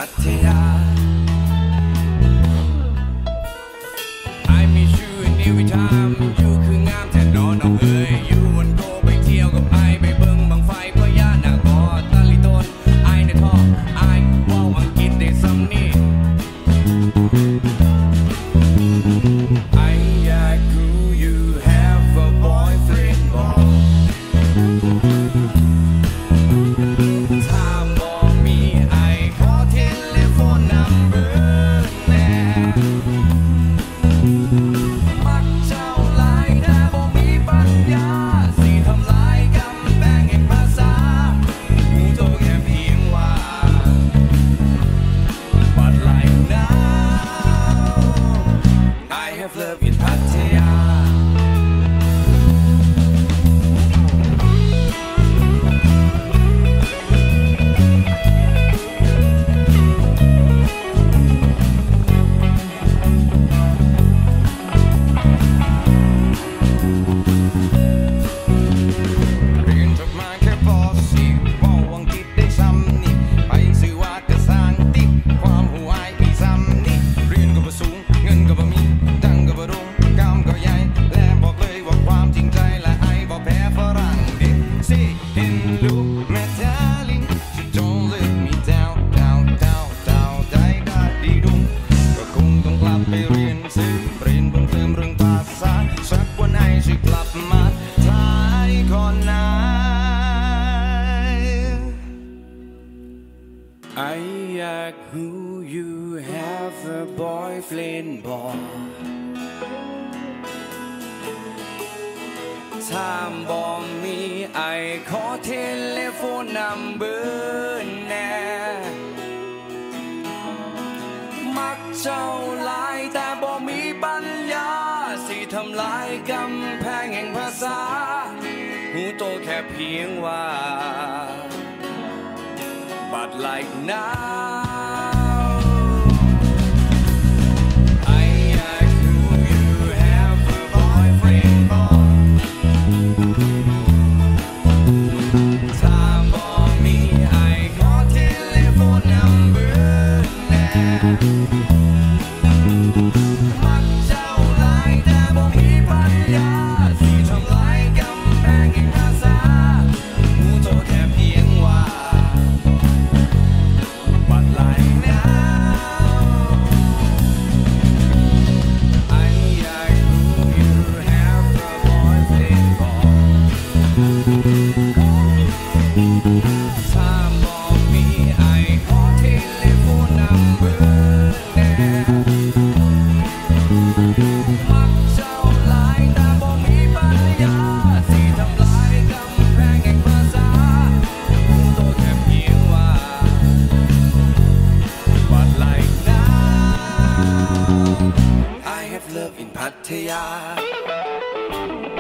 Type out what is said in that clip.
ทยา I miss you in every time อยู่คืองามแท้นอนน้องเอ๋ยอยู่วันโกไปเที่ยวกับไอไปเบิ่งบังไฟพญานาคตะลิต้นไอในท่อไอว้าวอังกฤษได้ซ้ำนี่ไออยากรู้ you have a boyfriend บอกถ้าบอกมีไอขอเทเลโฟนนัมเบอร์แน่มักเจ้าหลายแต่บ่มีปัญญาสิทำลายกำแพงแห่งภาษาหูโตแค่เพียงว่า But like now I have love in พัทยาเรียนจบมาแค่ป .4 ว้าวอังกฤษได้ซ้ำนี่ไปซื้อว่ากระสร้างติความหูอายพี่ซ้ำนี่เรียนก็บ่สูงเงินก็บ่มีตังก็บ่รุ่งกำก็ใหญ่และบอกเลยว่าความจริงใจและไอบ่แพ้ฝรั่งดิสิเห็นลูกแม่ดาลิง Don't let me down down down down ใจก็ดีดุงก็คงต้องกลับไปเรียนซื้อเรียนเพิ่มเติมเรื่องภาษาสักวันไอสิกลับมาทายคนไหนI อยากรู้ you have a boyfriend บอกถ้าบอกมีไอขอเทเลโฟนนัมเบอร์แน่มักเจ้าหลายแต่บ่มีปัญญาสิทำลายกำแพงแห่งภาษาหูโตแค่เพียงว่า But like now I อยากรู้ you have a boyfriend บอกถ้าบอกมีไอขอเทเลโฟนนัมเบอร์แน่มักเจ้าหลายแต่บ่มีปัญญาสิทำลายกำแพงแห่งภาษาหูโตแค่เพียงว่า But like now I อยากรู้ you have a boyfriend บอกถ้าบอกมีไอขอเทเลโฟนนัมเบอร์แน่มักเจ้าหลายแต่บ่มีปัญญาสิทำลายกำแพงแห่งภาษาหูโตแค่เพียงว่า But like now I have love in พัทยา